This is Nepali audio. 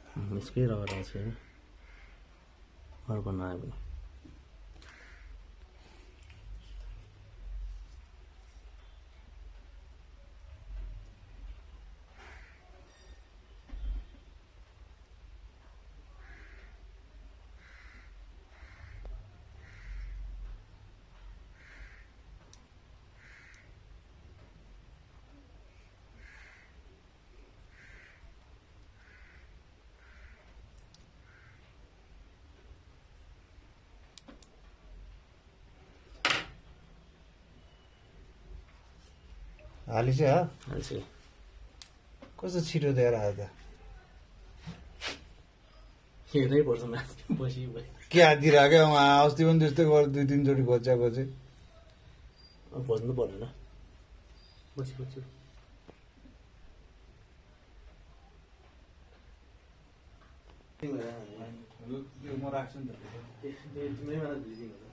यसकै रगत आउँछ होइन अर्को नआयो भने हाली चाहिँ हो हाल्छ कस्तो छिटो दिएर आयो त हेर्नै पर्छ माथि बसी के हातिरहेको उहाँ अस्ति पनि त्यस्तै गरेर 2-3 चोटि खोज्यापछि खोज्नु पर्दैन बसी बस्छु म राख्छु नि त